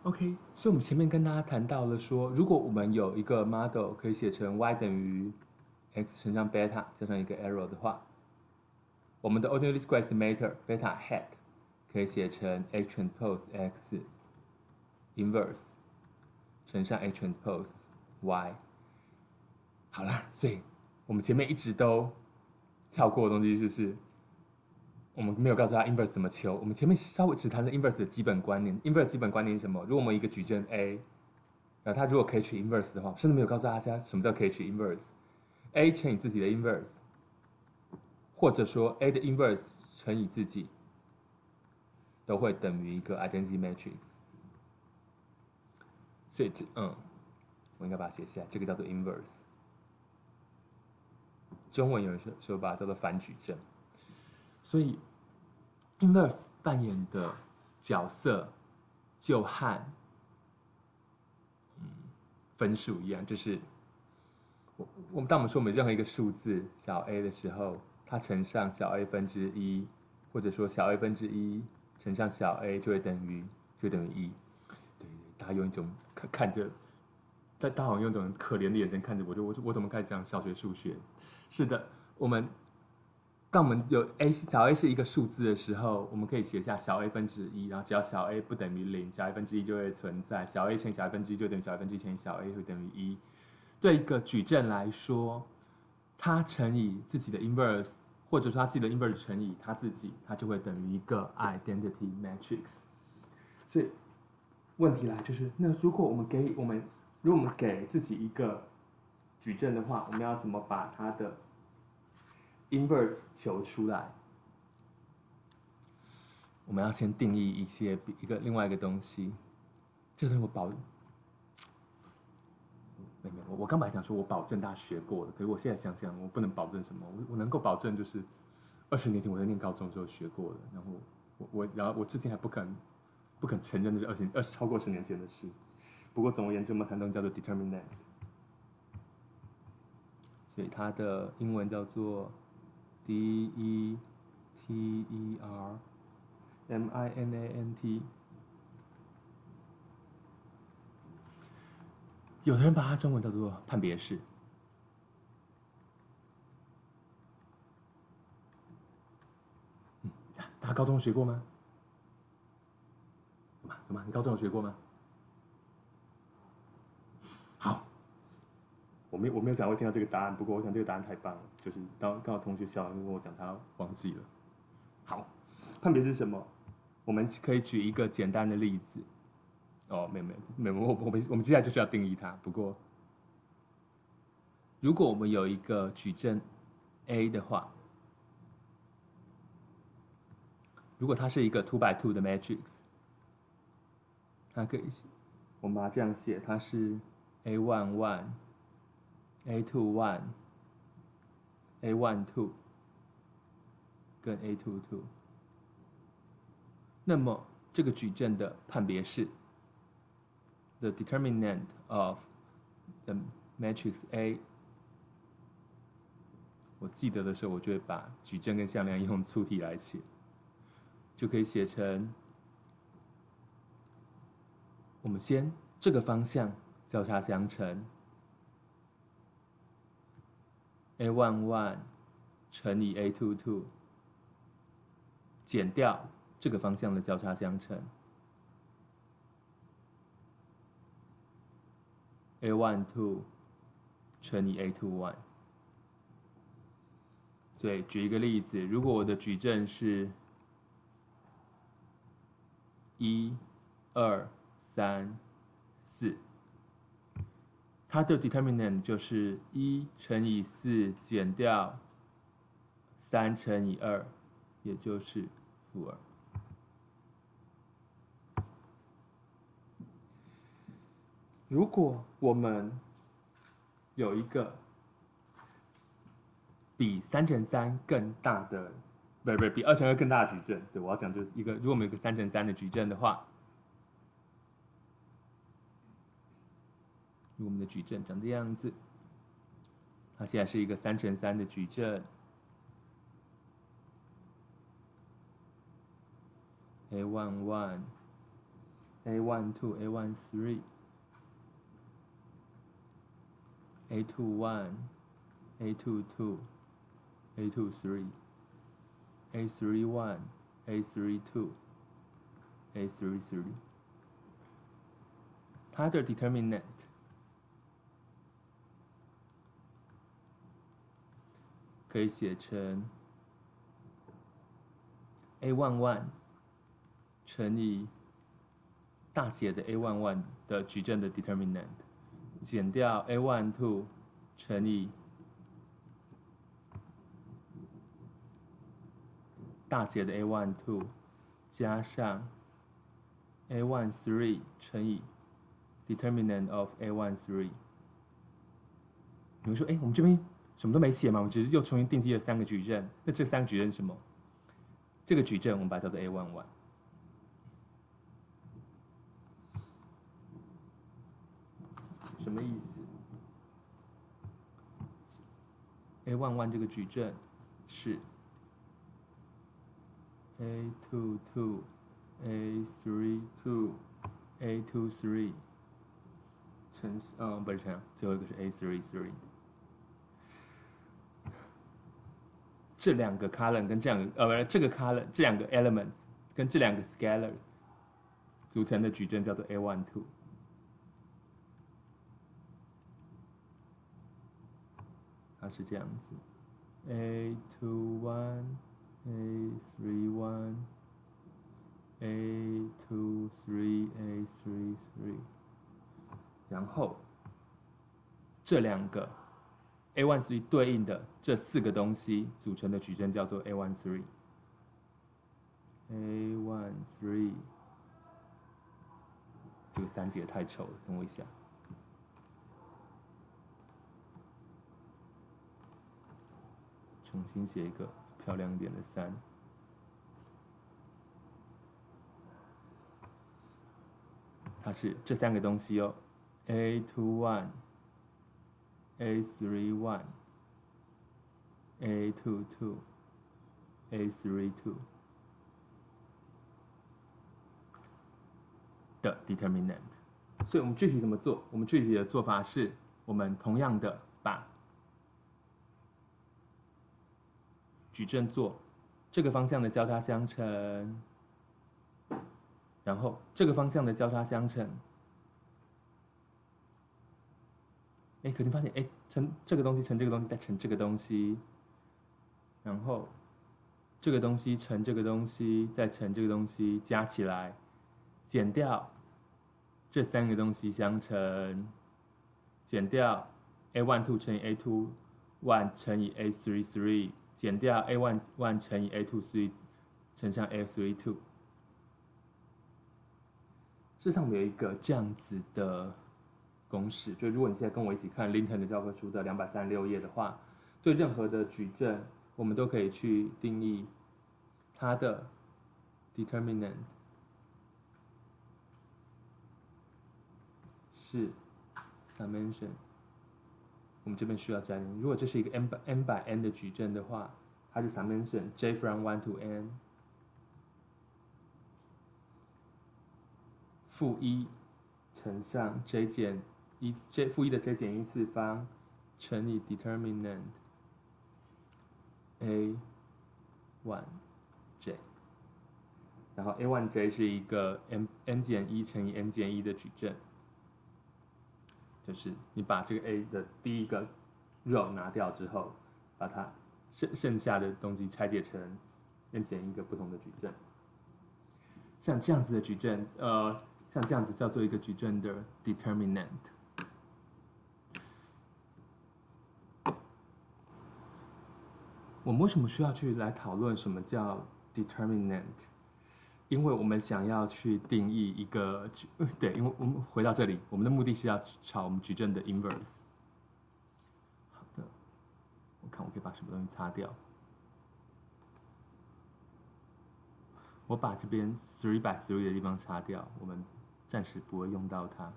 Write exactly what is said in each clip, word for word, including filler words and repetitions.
OK，所以我们前面跟大家谈到了说，如果我们有一个 model 可以写成 y 等于 x 乘上 beta 加上一个 arrow 的话，我们的 ordinary square estimator beta hat 可以写成 h transpose x inverse 乘上 h transpose y。好啦，所以我们前面一直都跳过的东西就是，我们没有告诉他 inverse 怎么求。我们前面稍微只谈了 inverse 的基本观念。inverse 基本观念是什么？如果我们一个矩阵 A， 然后它如果可以取 inverse 的话，甚至没有告诉大家什么叫可以取 inverse。A 乘以自己的 inverse， 或者说 A 的 inverse 乘以自己，都会等于一个 identity matrix。所以这嗯，我应该把它写下来，这个叫做 inverse。中文有人说说把它叫做反矩阵。所以 inverse 扮演的角色就和嗯分数一样，就是我我们当我们说我们任何一个数字小 a 的时候，它乘上小 a 分之一，或者说小 a 分之一乘上小 a 就会等于就会等于一。对，大家用一种看着，在大家好像用一种可怜的眼神看着我，就我我怎么开始讲小学数学？是的，我们。当我们有 a 小 a 是一个数字的时候，我们可以写下小 a 分之一，然后只要小 a 不等于零，小 a 分之一就会存在。小 a 乘以小 a 分之一就等于小 a 分之一乘以小 a 会等于一。对一个矩阵来说，它乘以自己的 inverse， 或者说它自己的 inverse 乘以它自己，它就会等于一个 identity matrix。所以问题来就是，那如果我们给我们如果我们给自己一个矩阵的话，我们要怎么把它的inverse 求出来？我们要先定义一些一个另外一个东西，这是我保，没没，我刚本来想说我保证大家学过的，可是我现在想想，我不能保证什么，我我能够保证就是二十年前我在念高中的时候学过的，然后我我然后我至今还不肯不肯承认的是二十二十超过十年前的事。不过总而言之，我们谈到叫做 determinant， 所以它的英文叫做 D E T E R M I N A N T。有的人把它中文叫做判别式。嗯，大家高中学过吗？怎么怎么？你高中有学过吗？好，我没我没有想会听到这个答案，不过我想这个答案太棒了，就是当刚好同学小跟我讲他忘记了。好，判别是什么？我们可以举一个简单的例子。哦，没有没有没有，我我们我们接下来就是要定义它。不过，如果我们有一个矩阵 A 的话，如果它是一个 two by two 的 matrix， 它可以，我们把它这样写，它是 A one one、A two one、A one two 跟 A two two。那么这个矩阵的判别式 ，the determinant of the matrix A， 我记得的时候，我就会把矩阵跟向量用粗体来写，就可以写成，我们先这个方向交叉相乘 ，A one one 乘以 A two two 减掉这个方向的交叉相乘 ，A one two 乘以 A two one。所以举一个例子，如果我的矩阵是一、二、三、四，它的 determinant 就是一乘以四减掉三乘以二，也就是负二。如果我们有一个比三乘三更大的，不不，比二乘二更大的矩阵，对，我要讲就是一个，如果我们有一个三乘三的矩阵的话，如果我们的矩阵长这样子，它现在是一个三乘三的矩阵 ，A one one A one two A one three A two one A two two A two three A three one A three two A three three， 它的 determinant 可以写成 A one one 乘以大写的 A one one 的矩阵的 determinant， 减掉 A one two 乘以大写的 A one two 加上 A one three 乘以 determinant of A one three。你们说，哎、欸，我们这边什么都没写嘛？我们只是又重新定义了三个矩阵。那这三个矩阵是什么？这个矩阵我们把它叫做 A one one。什么意思 ？A one one 这个矩阵是 A two two A three two A two three 乘嗯不是乘，最后一个是 A three three。这两个 column 跟这两个呃不这个 column 这两个 elements 跟这两个 scalars 组成的矩阵叫做 A one two。它是这样子 ：A two one A three one A two three A three three， 然后这两个 A one three 对应的这四个东西组成的矩阵叫做 A one three。A one three， 这个三写太丑了，等我一下。重新写一个漂亮一点的三。它是这三个东西哦 ，A two one A three one A two two A three two 的 determinant。所以我们具体怎么做？我们具体的做法是，我们同样的把矩阵做这个方向的交叉相乘，然后这个方向的交叉相乘。哎，可你发现，哎，乘这个东西乘这个东西再乘这个东西，然后这个东西乘这个东西再乘这个东西，加起来减掉这三个东西相乘，减掉 A one two 乘以 A two one 乘以 A three three。减掉 A one one 乘以 A two three 乘上 A three two， 这上面有一个这样子的公式，就如果你现在跟我一起看 Linton 的教科书的两百三十六页的话，对任何的矩阵，我们都可以去定义它的 determinant 是 summation。我们这边需要加点，如果这是一个 n by n by n 的矩阵的话，它是 summation j from one to n 负一乘上 j 减一 j 负一的 j 减一次方乘以 determinant a one j， 然后 a one j 是一个 n n 减一乘以 n 减一的矩阵。就是你把这个 A 的第一个 row 拿掉之后，把它剩剩下的东西拆解成 n 减一个不同的矩阵。像这样子的矩阵，呃，像这样子叫做一个矩阵的 determinant。我们为什么需要去来讨论什么叫 determinant？因为我们想要去定义一个，对，因为我们回到这里，我们的目的是要找我们矩阵的 inverse。好的，我看我可以把什么东西擦掉。我把这边 three by three 的地方擦掉，我们暂时不会用到它。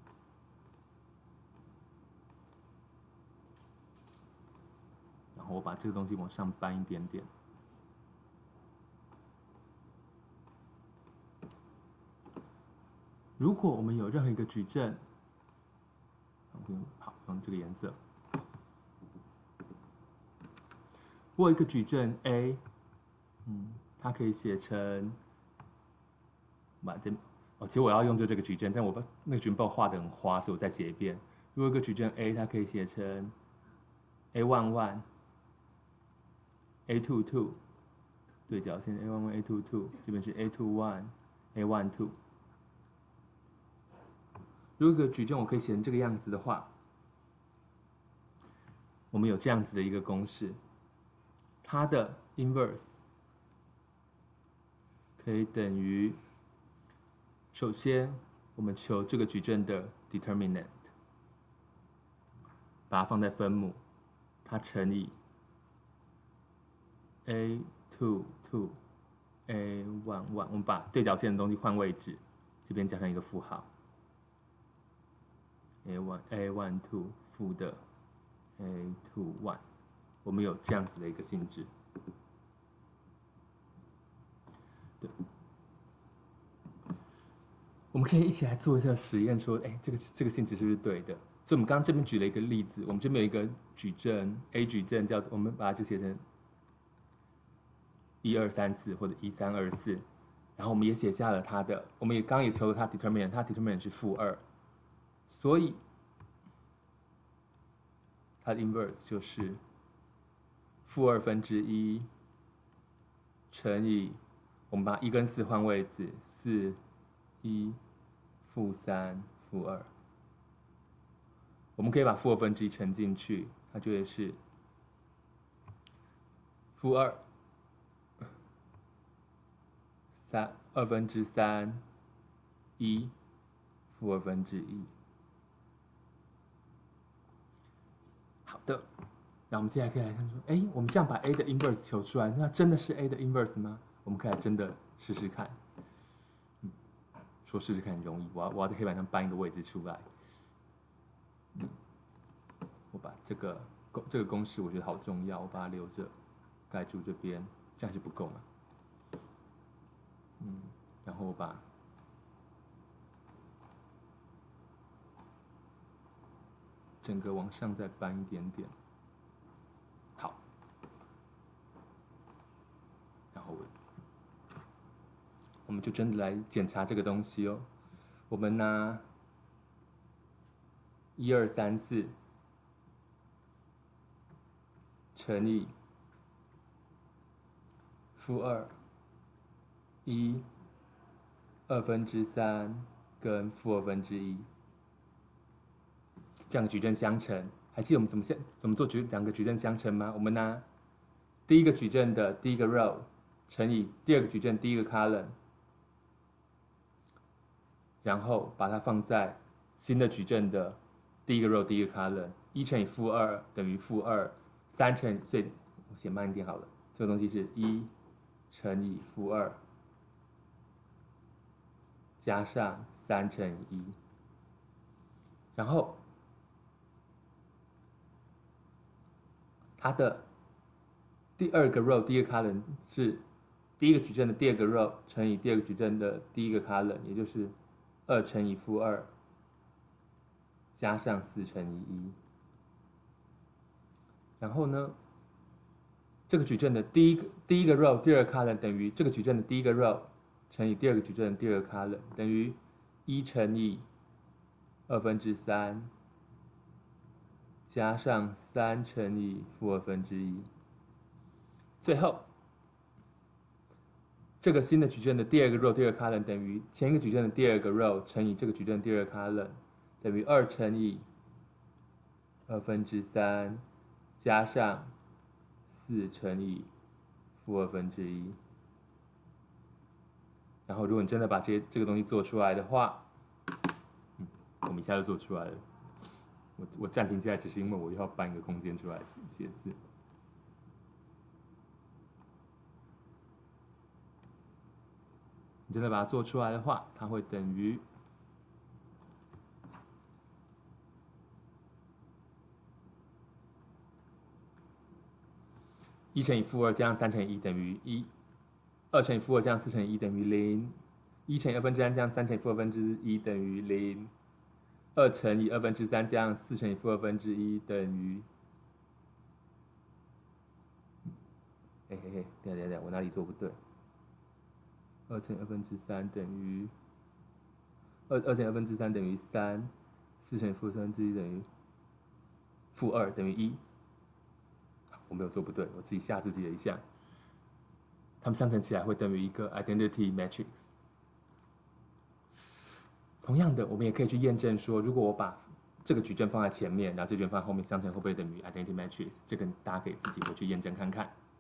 然后我把这个东西往上搬一点点。 如果我们有任何一个矩阵，好，用这个颜色，我有一个矩阵 A， 嗯，它可以写成，把这哦，其实我要用就这个矩阵，但我把那个矩阵帮我画的很花，所以我再写一遍。如果有一个矩阵 A， 它可以写成 A one one。A two two， 对角线 A one one A two two， 这边是 A two one A one two。如果一个矩阵我可以写成这个样子的话，我们有这样子的一个公式，它的 inverse 可以等于，首先我们求这个矩阵的 determinant， 把它放在分母，它乘以 A two two A one one， 我们把对角线的东西换位置，这边加上一个负号 ，A one A one two 负的 A two one， 我们有这样子的一个性质。对，我们可以一起来做一下实验，说，哎，这个这个性质是不是对的？所以我们刚刚这边举了一个例子，我们这边有一个矩阵 A 矩阵，叫做我们把它就写成一二三四或者一三二四，然后我们也写下了它的，我们也刚刚也求了它 determinant， 它 determinant 是负二，所以它的 inverse 就是负二分之一乘以，我们把一跟四换位置，四一负三负二，我们可以把负二分之一乘进去，它就会是负二。三二分之三，一负二分之一。好的，那我们接下来可以来看说，哎，我们这样把 a 的 inverse 求出来，那真的是 a 的 inverse 吗？我们可以来真的试试看。嗯，说试试看很容易，我要我要在黑板上搬一个位置出来。嗯，我把这个公这个公式我觉得好重要，我把它留着，盖住这边，这样是不够嘛？嗯，然后我把整个往上再搬一点点，好，然后我们就真的来检查这个东西哦。我们拿一二三四乘以负二。一二分之三跟负二分之一，这样的矩阵相乘，还记得我们怎么先怎么做矩两个矩阵相乘吗？我们拿第一个矩阵的第一个 row 乘以第二个矩阵第一个 column， 然后把它放在新的矩阵的第一个 row 第一个 column， 一乘以负二等于负二，三乘以，所以我写慢一点好了，这个东西是一乘以负二。加上三乘以一，然后它的第二个 row 第一个 column 是第一个矩阵的第二个 row 乘以第二个矩阵的第一个 column， 也就是二乘以负二加上四乘以一。然后呢，这个矩阵的第一个第一个 row 第二个 column 等于这个矩阵的第一个 row。乘以第二个矩阵的第二个 column 等于一乘以二分之三加上三乘以负二分之一。最后，这个新的矩阵的第二个 row 第二个 column 等于前一个矩阵的第二个 row 乘以这个矩阵的第二个 column 等于二乘以二分之三加上四乘以负二分之一。然后，如果你真的把这些这个东西做出来的话，嗯，我们一下就做出来了。我我暂停下来，只是因为我要搬一个空间出来写写字。你真的把它做出来的话，它会等于一乘以负二加上三乘以一等于一。二乘以负二加上四乘以一等于零， 一乘以二分之三加三乘以负二分之一等于零，二乘以二分之三加四乘以负二分之一等于，嘿嘿嘿，等等等，我哪里做不对？二乘以二分之三等于二，二乘以二分之三等于三，四乘以负二分之一等于负二等于一。我没有做不对，我自己吓自己了一下。它们相乘起来会等于一个 identity matrix。同样的，我们也可以去验证说，如果我把这个矩阵放在前面，然后这矩阵放在后面，相乘会不会等于 identity matrix？ 这个大家可以自己回去验证看看。